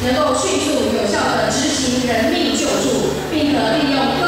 能够迅速有效地执行人命救助，并可利用